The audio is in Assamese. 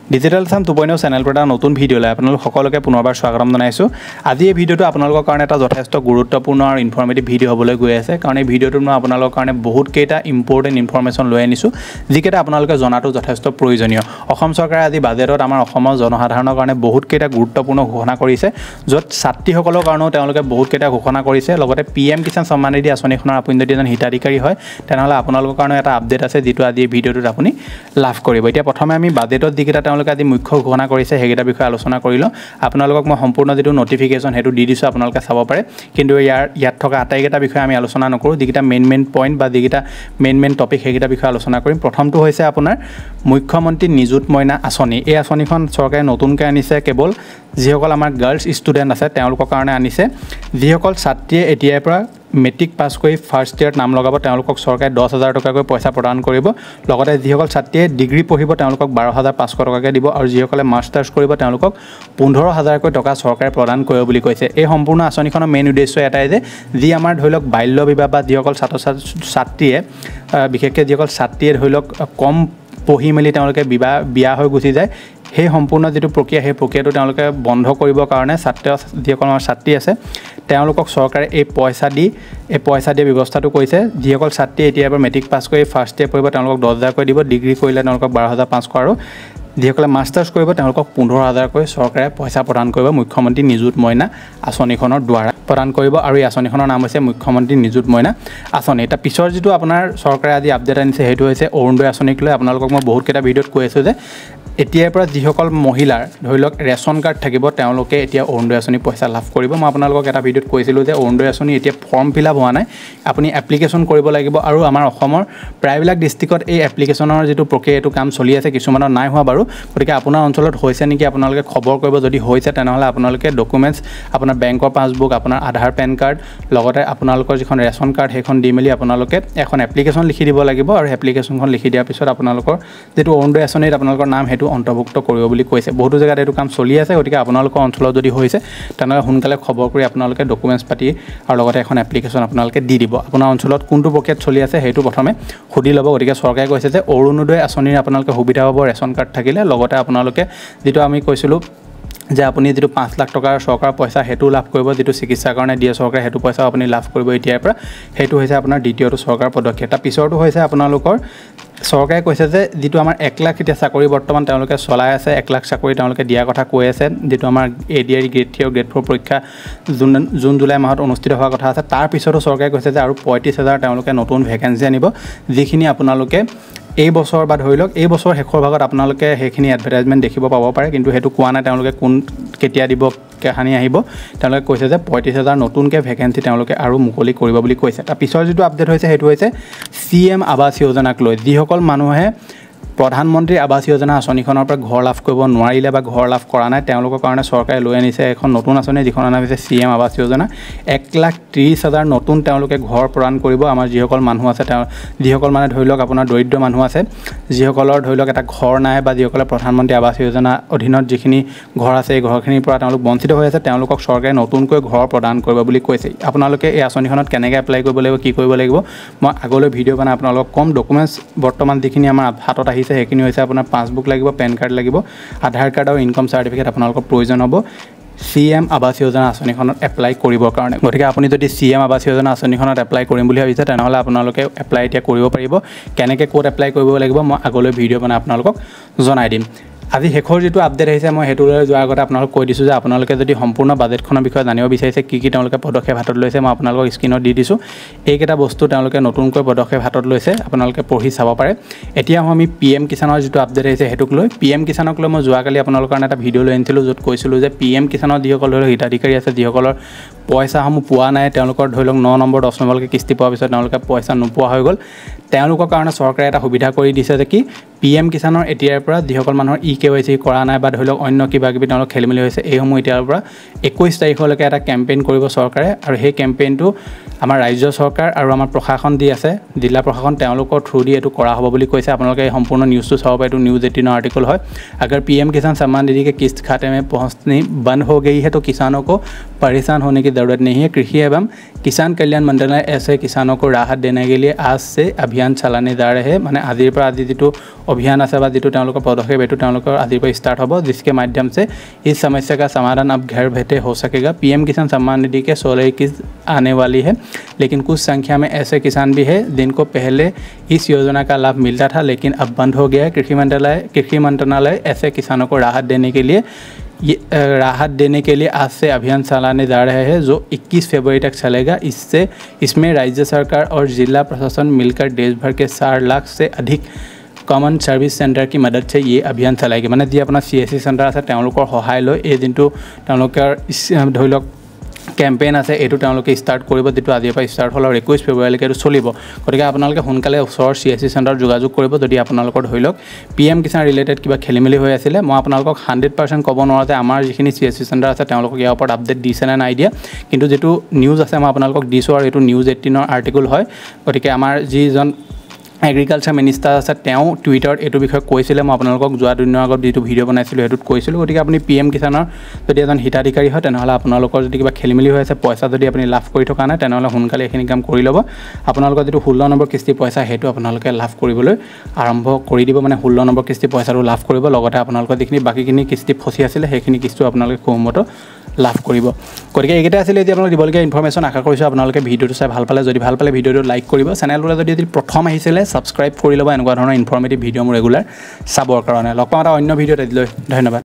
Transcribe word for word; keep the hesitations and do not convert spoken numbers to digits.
Digital Assam two point o চেনেলটোৰ এটা নতুন ভিডিঅ'লৈ আপোনালোক সকলোকে পুনৰবাৰ স্বাগতম জনাইছোঁ। আজি এই ভিডিঅ'টো আপোনালোকৰ কাৰণে এটা যথেষ্ট গুৰুত্বপূৰ্ণ আৰু ইনফৰ্মেটিভ ভিডিঅ' হ'বলৈ গৈ আছে, কাৰণ এই ভিডিঅ'টোত মই আপোনালোকৰ কাৰণে বহুত কেইটা ইম্পৰ্টেণ্ট ইনফৰ্মেশ্যন লৈ আনিছোঁ, যিকেইটা আপোনালোকে জনাটো যথেষ্ট প্ৰয়োজনীয়। অসম চৰকাৰে আজি বাজেটত আমাৰ অসমৰ জনসাধাৰণৰ কাৰণে বহুত কেইটা গুৰুত্বপূৰ্ণ ঘোষণা কৰিছে, য'ত ছাত্ৰীসকলৰ কাৰণেও তেওঁলোকে বহুত কেইটা ঘোষণা কৰিছে। লগতে পি এম কিষাণ সন্মান নিধি আঁচনিখনৰ আপুনি যদি এজন হিতাধিকাৰী হয়, তেনেহ'লে আপোনালোকৰ কাৰণে এটা আপডেট আছে, যিটো আজি এই ভিডিঅ'টোত আপুনি লাভ কৰিব। এতিয়া প্ৰথমে আমি বাজেটত যিকেইটা তেওঁলোকে আজি মুখ্য ঘোষণা কৰিছে সেইকেইটা বিষয়ে আলোচনা কৰি লওঁ। আপোনালোকক মই সম্পূৰ্ণ যিটো নটিফিকেশ্যন সেইটো দি দিছোঁ, আপোনালোকে চাব পাৰে, কিন্তু ইয়াৰ ইয়াত থকা আটাইকেইটা বিষয়ে আমি আলোচনা নকৰোঁ। যিকেইটা মেইন মেইন পইণ্ট বা যিকেইটা মেইন মেইন টপিক সেইকেইটা বিষয়ে আলোচনা কৰিম। প্ৰথমটো হৈছে আপোনাৰ মুখ্যমন্ত্ৰী নিযুত মইনা আঁচনি। এই আঁচনিখন চৰকাৰে নতুনকৈ আনিছে, কেৱল যিসকল আমাৰ গাৰ্লছ ষ্টুডেণ্ট আছে তেওঁলোকৰ কাৰণে আনিছে। যিসকল ছাত্ৰীয়ে এতিয়াৰ পৰা মেট্ৰিক পাছ কৰি ফাৰ্ষ্ট ইয়েৰত নাম লগাব, তেওঁলোকক চৰকাৰে দহ হাজাৰ টকাকৈ পইচা প্ৰদান কৰিব। লগতে যিসকল ছাত্ৰীয়ে ডিগ্ৰী পঢ়িব তেওঁলোকক বাৰ হাজাৰ পাঁচশ টকাকৈ দিব, আৰু যিসকলে মাষ্টাৰ্ছ কৰিব তেওঁলোকক পোন্ধৰ হাজাৰকৈ টকা চৰকাৰে প্ৰদান কৰিব বুলি কৈছে। এই সম্পূৰ্ণ আঁচনিখনৰ মেইন উদ্দেশ্য এটাই যে যি আমাৰ ধৰি লওক বাল্য বিবাহ বা যিসকল ছাত্ৰ ছাত্ৰীয়ে বিশেষকৈ যিসকল ছাত্ৰীয়ে ধৰি লওক কম পঢ়ি মেলি তেওঁলোকে বিবাহ বিয়া হৈ গুচি যায়, সেই সম্পূৰ্ণ যিটো প্ৰক্ৰিয়া সেই প্ৰক্ৰিয়াটো তেওঁলোকে বন্ধ কৰিবৰ কাৰণে ছাত্ৰ যিসকল আমাৰ ছাত্ৰী আছে তেওঁলোকক চৰকাৰে এই পইচা দি এই পইচা দিয়া ব্যৱস্থাটো কৰিছে। যিসকল ছাত্ৰী এতিয়াৰ পৰা মেট্ৰিক পাছ কৰি ফাৰ্ষ্ট ইয়েৰ পঢ়িব তেওঁলোকক দহ হাজাৰকৈ দিব, ডিগ্ৰী কৰিলে তেওঁলোকক বাৰ হাজাৰ পাঁচশ, আৰু যিসকলে মাষ্টাৰ্ছ কৰিব তেওঁলোকক পোন্ধৰ হাজাৰকৈ চৰকাৰে পইচা প্ৰদান কৰিব মুখ্যমন্ত্ৰী নিযুত মইনা আঁচনিখনৰ দ্বাৰা প্ৰদান কৰিব। আৰু এই আঁচনিখনৰ নাম হৈছে মুখ্যমন্ত্ৰী নিযুত মইনা আঁচনি। তাৰ পিছৰ যিটো আপোনাৰ চৰকাৰে আজি আপডেট আনিছে সেইটো হৈছে অৰুণোদয় আঁচনিক লৈ। আপোনালোকক মই বহুত কেইটা ভিডিঅ'ত কৈ আছোঁ যে এতিয়াৰ পৰা যিসকল মহিলাৰ ধৰি লওক ৰেচন কাৰ্ড থাকিব তেওঁলোকে এতিয়া অৰুণোদয় আঁচনি পইচা লাভ কৰিব। মই আপোনালোকক এটা ভিডিঅ'ত কৈছিলোঁ যে অৰুণোদয় আঁচনি এতিয়া ফৰ্ম ফিল আপ হোৱা নাই, আপুনি এপ্লিকেশ্যন কৰিব লাগিব। আৰু আমাৰ অসমৰ প্ৰায়বিলাক ডিষ্ট্ৰিক্টত এই এপ্লিকেশ্যনৰ যিটো প্ৰক্ৰিয়া এইটো কাম চলি আছে, কিছুমানৰ নাই হোৱা বাৰু। গতিকে আপোনাৰ অঞ্চলত হৈছে নেকি আপোনালোকে খবৰ কৰিব, যদি হৈছে তেনেহ'লে আপোনালোকে ডকুমেণ্টছ আপোনাৰ বেংকৰ পাছবুক, আপোনাৰ আধাৰ পেন কাৰ্ড, লগতে আপোনালোকৰ যিখন ৰেচন কাৰ্ড সেইখন দি মেলি আপোনালোকে এখন এপ্লিকেশ্যন লিখি দিব লাগিব। আৰু এপ্লিকেশ্যনখন লিখি দিয়াৰ পিছত আপোনালোকৰ যিটো অৰুণোদয় আঁচনিত আপোনালোকৰ নাম সেইটো অন্তৰ্ভুক্ত কৰিব বুলি কৈছে। বহুতো জেগাত এইটো কাম চলি আছে, গতিকে আপোনালোকৰ অঞ্চলত যদি হৈছে তেনেহ'লে সোনকালে খবৰ কৰি আপোনালোকে ডকুমেণ্টছ পাতি আৰু লগতে এখন এপ্লিকেশ্যন আপোনালোকে দি দিব। আপোনাৰ অঞ্চলত কোনটো প্ৰক্ৰিয়াত চলি আছে সেইটো প্ৰথমে সুধি ল'ব। গতিকে চৰকাৰে কৈছে যে অৰুণোদয় আঁচনিৰ আপোনালোকে সুবিধা পাব ৰেচন কাৰ্ড থাকিলে। লগতে আপোনালোকে যিটো আমি কৈছিলোঁ যে আপুনি যিটো পাঁচ লাখ টকাৰ চৰকাৰৰ পইচা সেইটো লাভ কৰিব, যিটো চিকিৎসাৰ কাৰণে দিয়ে চৰকাৰে সেইটো পইচাও আপুনি লাভ কৰিব এতিয়াৰ পৰা। সেইটো হৈছে আপোনাৰ দ্বিতীয়টো চৰকাৰৰ পদক্ষেপ। তাৰ পিছৰটো হৈছে আপোনালোকৰ চৰকাৰে কৈছে যে যিটো আমাৰ এক লাখ এতিয়া চাকৰি বৰ্তমান তেওঁলোকে চলাই আছে, এক লাখ চাকৰি তেওঁলোকে দিয়াৰ কথা কৈ আছে। যিটো আমাৰ A D R E grade three আৰু গ্ৰেড ফ'ৰ পৰীক্ষা জুন জুন জুলাই মাহত অনুষ্ঠিত হোৱাৰ কথা আছে। তাৰ পিছতো চৰকাৰে কৈছে যে আৰু পঁয়ত্ৰিছ হাজাৰ তেওঁলোকে নতুন ভেকেঞ্চি আনিব, যিখিনি আপোনালোকে এই বছৰ বা ধৰি লওক এই বছৰ শেষৰ ভাগত আপোনালোকে সেইখিনি এডভাৰটাইজমেণ্ট দেখিব পাব পাৰে, কিন্তু সেইটো কোৱা নাই তেওঁলোকে কোন কেতিয়া দিব, কাহানি আহিব। তেওঁলোকে কৈছে যে পঁয়ত্ৰিছ হাজাৰ নতুনকৈ ভেকেঞ্চি তেওঁলোকে আৰু মুকলি কৰিব বুলি কৈছে। তাৰ পিছৰ যিটো আপডেট হৈছে সেইটো হৈছে চি এম আৱাস যোজনাক লৈ। যিসকল মানুহে প্ৰধানমন্ত্ৰী আৱাস যোজনা আঁচনিখনৰ পৰা ঘৰ লাভ কৰিব নোৱাৰিলে বা ঘৰ লাভ কৰা নাই, তেওঁলোকৰ কাৰণে চৰকাৰে লৈ আনিছে এখন নতুন আঁচনি, যিখন নাম হৈছে চি এম আৱাস যোজনা। এক লাখ ত্ৰিছ হাজাৰ নতুন তেওঁলোকে ঘৰ প্ৰদান কৰিব। আমাৰ যিসকল মানুহ আছে তেওঁ যিসকল মানে ধৰি লওক আপোনাৰ দৰিদ্ৰ মানুহ আছে, যিসকলৰ ধৰি লওক এটা ঘৰ নাই বা যিসকলে প্ৰধানমন্ত্ৰী আৱাস যোজনা অধীনত যিখিনি ঘৰ আছে এই ঘৰখিনিৰ পৰা তেওঁলোক বঞ্চিত হৈ আছে, তেওঁলোকক চৰকাৰে নতুনকৈ ঘৰ প্ৰদান কৰিব বুলি কৈছে। আপোনালোকে এই আঁচনিখনত কেনেকৈ এপ্লাই কৰিব লাগিব, কি কৰিব লাগিব, মই আগলৈ ভিডিঅ' বনাই আপোনালোকক কম। ডকুমেণ্টছ বৰ্তমান যিখিনি আমাৰ হাতত আহিছে সেইখিনি হৈছে আপোনাৰ পাছবুক লাগিব, পেন কাৰ্ড লাগিব, আধাৰ কাৰ্ড আৰু ইনকম চাৰ্টিফিকেট আপোনালোকৰ প্ৰয়োজন হ'ব C M Awas Yojana আঁচনিখনত apply কৰিবৰ কাৰণে। গতিকে আপুনি যদি C M Awas Yojana আঁচনিখনত apply কৰিম বুলি ভাবিছে তেনেহ'লে আপোনালোকে এপ্লাই এতিয়া কৰিব পাৰিব। কেনেকৈ ক'ত এপ্লাই কৰিব লাগিব মই আগলৈ ভিডিঅ' বনাই আপোনালোকক জনাই দিম। আজি শেষৰ যিটো আপডেট আহিছে মই সেইটোলৈ যোৱাৰ আগতে আপোনালোকক কৈ দিছোঁ যে আপোনালোকে যদি সম্পূৰ্ণ বাজেটখনৰ বিষয়ে জানিব বিচাৰিছে, কি কি তেওঁলোকে পদক্ষেপ হাতত লৈছে, মই আপোনালোকক স্ক্ৰীনত দি দিছোঁ। এইকেইটা বস্তু তেওঁলোকে নতুনকৈ পদক্ষেপ হাতত লৈছে, আপোনালোকে পঢ়ি চাব পাৰে। এতিয়া আমি পি এম কিষাণৰ যিটো আপডেট আহিছে সেইটোক লৈ পি এম কিষাণক লৈ মই যোৱাকালি আপোনালোকৰ কাৰণে এটা ভিডিঅ' লৈ আনিছিলোঁ, য'ত কৈছিলোঁ যে পি এম কিষাণৰ যিসকল ধৰি লওক হিতাধিকাৰী আছে, যিসকলৰ পইচাসমূহ পোৱা নাই, তেওঁলোকৰ ধৰি লওক ন নম্বৰ দহ নম্বৰলৈকে কিস্তি পোৱাৰ পিছত তেওঁলোকে পইচা নোপোৱা হৈ গ'ল, তেওঁলোকৰ কাৰণে চৰকাৰে এটা সুবিধা কৰি দিছে যে কি পি এম কিষাণৰ এতিয়াৰ পৰা যিসকল মানুহৰ ই কে ৱাই চি কৰা নাই বা ধৰি লওক অন্য কিবা কিবি তেওঁলোক খেলি মেলি হৈছে, এইসমূহ এতিয়াৰ পৰা একৈছ তাৰিখলৈকে এটা কেম্পেইন কৰিব চৰকাৰে। আৰু সেই কেম্পেইনটো আমাৰ ৰাজ্য চৰকাৰ আৰু আমাৰ প্ৰশাসন দি আছে, জিলা প্ৰশাসন, তেওঁলোকৰ থ্ৰু দি এইটো কৰা হ'ব বুলি কৈছে। আপোনালোকে এই সম্পূৰ্ণ নিউজটো চাব পাৰে, এইটো নিউজ এইটিনৰ আৰ্টিকল হয়। अगर पीएम किसान सम्मान निधि के किस्त खाते में पहुंचनी बंद हो गई है तो किसानों को परेशान होने की ज़रूरत नहीं है। कृषि एवं किसान कल्याण मंत्रालय ऐसे किसानों को राहत देने के लिए आज से अभियान चलाने जा रहे हैं। माने आजिर पर आज जी अभियान আছে বা যেটো তেওঁলোকৰ পদক্ষেপ এটো তেওঁলোকৰ আজিৰ পৰা ষ্টাৰ্ট হ'ব जिसके माध्यम से इस समस्या का समाधान अब घर बैठे हो सकेगा। पीएम किसान सम्मान निधि के सोलह किस्त आने वाली है, लेकिन कुछ संख्या में ऐसे किसान भी है जिनको पहले इस योजना का लाभ मिलता था लेकिन अब बंद हो गया है। कृषि मंत्रालय कृषि मंत्रालय ऐसे किसानों को राहत देने के लिए ये राहत देने के लिए आज से अभियान चलाने जा रहे हैं जो इक्कीस फरवरी तक चलेगा। इससे इसमें राज्य सरकार और जिला प्रशासन मिलकर देश भर के चार लाख से अधिक कॉमन सर्विस सेंटर की मदद से ये अभियान चलाएगी। माने जी अपना सी एस सी सेंटर আছে তেওঁলোকৰ সহায় লৈ এই দিনটো তেওঁলোকৰ ধৰি লওক কেম্পেইন আছে এটো তেওঁলোকে ষ্টাৰ্ট কৰিব যেটো আজিৰ পৰা ষ্টাৰ্ট হ'ল আৰু একৈছ ফেব্ৰুৱাৰীলৈকে এটো চলিব। গতিকে আপোনালোকে সোনকালে ওচৰৰ চি এছ চি চেণ্টাৰত যোগাযোগ কৰিব যদি আপোনালোকৰ ধৰি লওক পি এম কিষাণ ৰিলেটেড কিবা খেলিমেলি হৈ আছিলে। মই আপোনালোকক হাণ্ড্ৰেড পাৰ্চেণ্ট ক'ব নোৱাৰোঁ যে আমাৰ যিখিনি চি এছ চি চেণ্টাৰ আছে তেওঁলোকক ইয়াৰ ওপৰত আপডেট দিছে নে নাই দিয়া, কিন্তু যেটো নিউজ আছে মই আপোনালোকক দিছোঁ আৰু এইটো নিউজ এইটিনৰ আৰ্টিকল হয়। গতিকে আমাৰ যিজন এগ্ৰিকালচাৰ মিনিষ্টাৰ আছে তেওঁ টুইটাৰত এইটো বিষয়ে কৈছিলে। মই আপোনালোকক যোৱা দুদিনৰ আগত যিটো ভিডিঅ' বনাইছিলোঁ সেইটোত কৈছিলোঁ। গতিকে আপুনি পি এম কিষাণৰ যদি এজন হিতাধিকাৰী হয় তেনেহ'লে আপোনালোকৰ যদি কিবা খেলিমেলি হৈ আছে পইচা যদি আপুনি লাভ কৰি থকা নাই তেনেহ'লে সোনকালে এইখিনি কাম কৰি ল'ব। আপোনালোকৰ যিটো ষোল্ল নম্বৰ কিস্তি পইচা সেইটো আপোনালোকে লাভ কৰিবলৈ আৰম্ভ কৰি দিব। মানে ষোল্ল নম্বৰ কিস্তি পইচাটো লাভ কৰিব, লগতে আপোনালোকৰ যিখিনি বাকীখিনি কিস্তি ফচি আছিলে সেইখিনি কিস্তিও আপোনালোকে সময়মতে লাভ কৰিব। গতিকে এইকেইটা আছিলে এতিয়া আপোনালোকে দিবলগীয়া ইনফৰমেশ্যন। আশা কৰিছোঁ আপোনালোকে ভিডিঅ'টো চাই ভাল পালে। যদি ভাল পালে ভিডিঅ'টো লাইক কৰিব, চেনেলটোলৈ যদি প্ৰথম আহিছিলে সাবস্ক্ৰাইব কৰি ল'ব এনেকুৱা ধৰণৰ ইনফৰমেটিভ ভিডিঅ' মোৰ ৰেগুলাৰ চাবৰ কাৰণে। লগ পাম এটা অন্য ভিডিঅ'ত। আজিলৈ ধন্যবাদ।